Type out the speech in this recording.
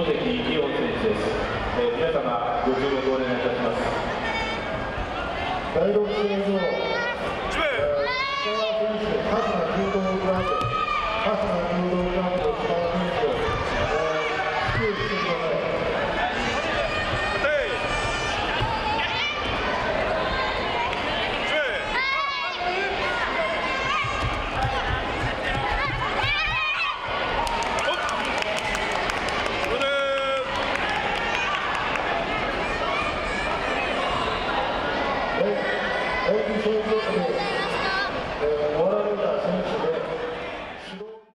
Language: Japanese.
尾関理音選手です。皆様ご注目お願いいたします。 第6試合場、北川選手、春日9号グラウンド、春日